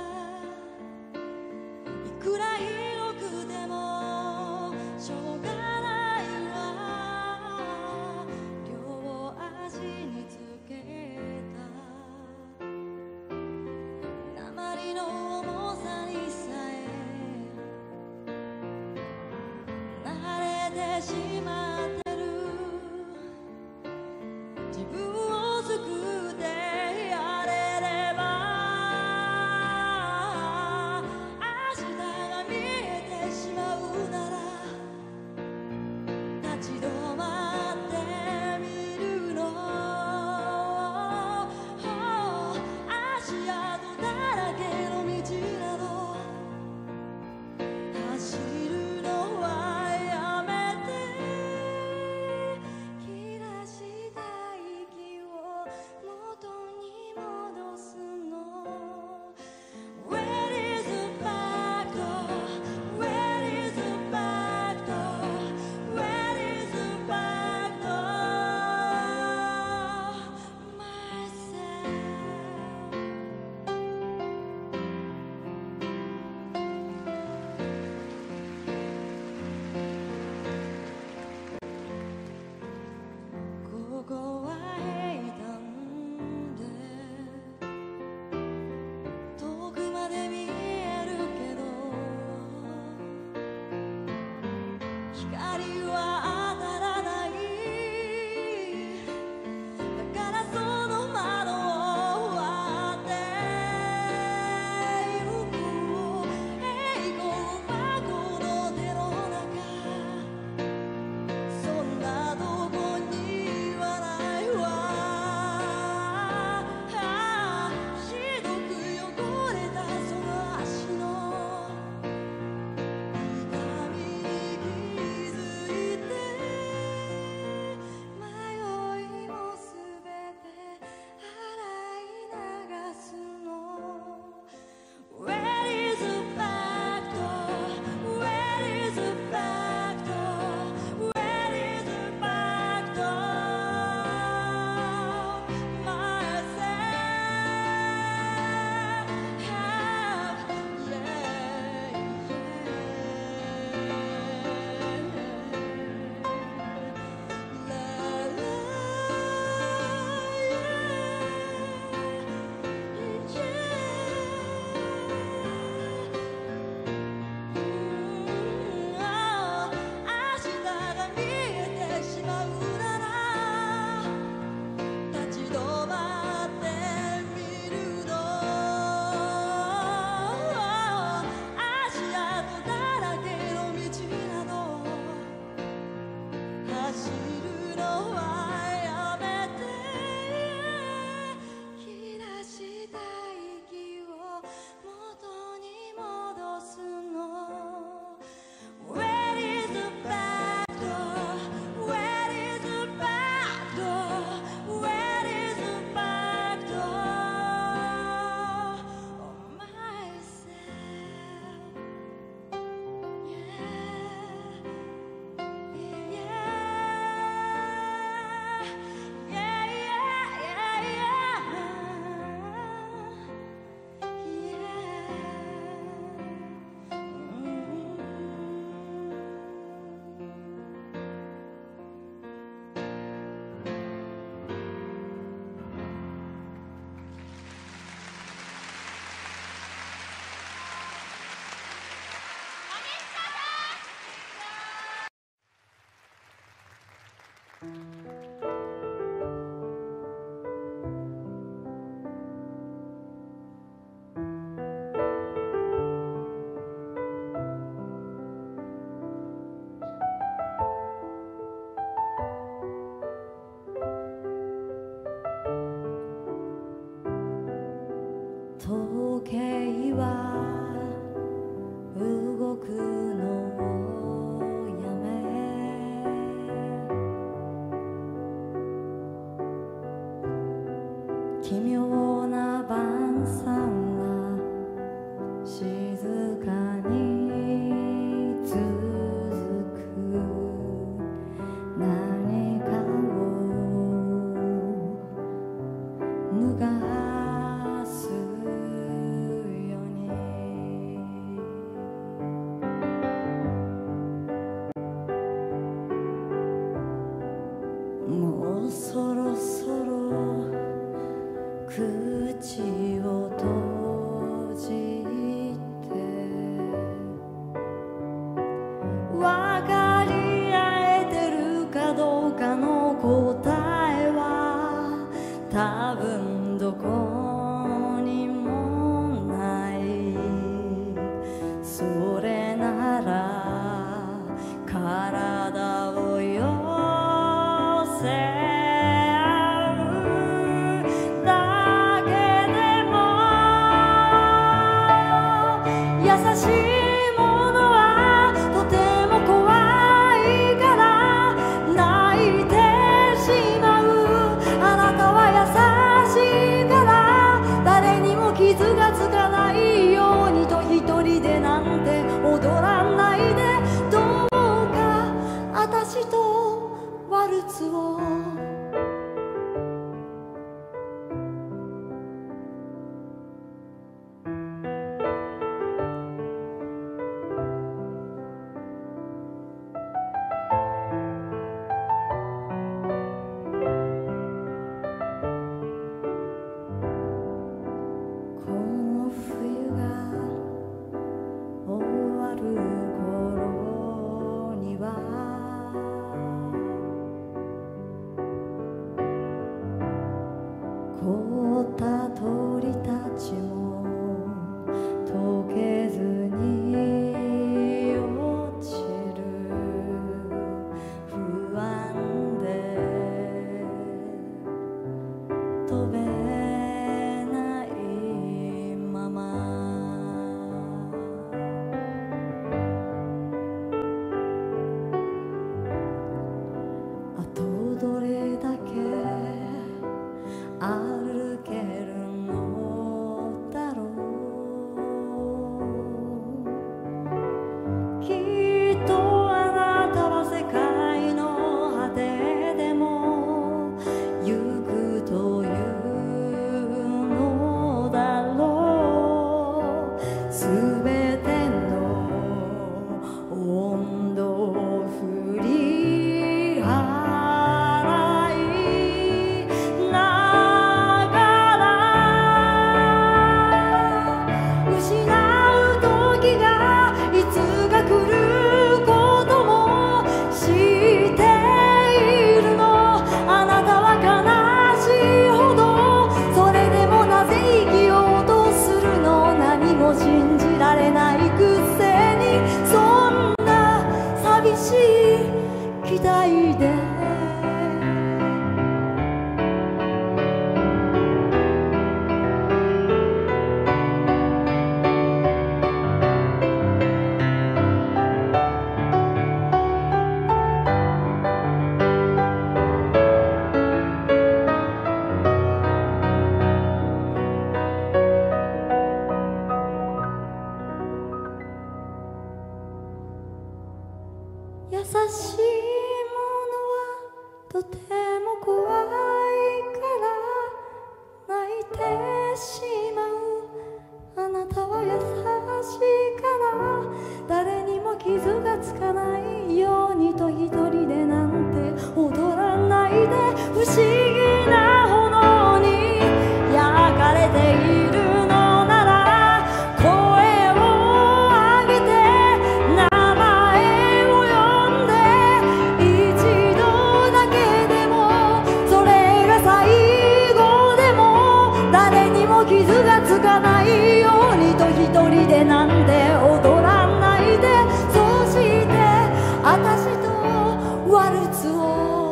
いくら広くてもしょうがないわ。両足につけた鉛の重さにさえ慣れてしまってる。自分を救ってやれれば明日が見えてしまうなら立ち止まってみるの。足跡だらけの道など走るのはやめて。切らした息を元に戻すの。 Where is the back door? Where is the back door? Where is the back door? Myself. ここは平坦で遠くまで見えるけど光は当たらない。だからその窓を割ってゆく。栄光はこの手の中。そんなどこにはないわ。ひどく汚れたその足の痛みに気づいて迷いもすべて洗い流すの。 Where is the back door? Where is the back door? Where is the back door? Myself. Yeah, yeah. La, la, yeah. 明日が見えてしまうなら立ち止まってみるの。足跡だらけの道など走るのはやめて。切らした息を元に戻すの。 Where is the back door? Where is the back door? Where is the back door? Oh, myself. Yeah, yeah, yeah, yeah, yeah, yeah. Mm. 時計は動くのをやめ奇妙な晩餐が静かに続く何うそろそろ口を閉じて分かり合えてるかどうかの答えは多分どこにもない。それなら体を寄せ合うだけでも優しいものはとても怖いから泣いてしまう。あなたは優しいから誰にも傷がつかないようにと一人でなんて踊らないで。どうか私とワルツをこの冬が終わる頃には凍った鳥たちも溶けずに落ちる。不安で飛べないままあとどれだけ歩けるのだろう。きっとあなたは世界の果てでも行くというのだろう。すべての温度を振り払いながら失う時がいつが来ることも知っているの。あなたは悲しいほどそれでもなぜ生きようとするの。何も信じられないくせにそんな寂しい期待で優しいものはとても怖いから泣いてしまう。あなたは優しいから誰にも傷がつかないようにと一人でなんて踊らないで。不思議なほどに焼かれているのなら声を上げて名前を呼んで一度だけでもそれが最後でも誰にも傷がつかないようにと一人でなんて踊らないで。そして私とワルツを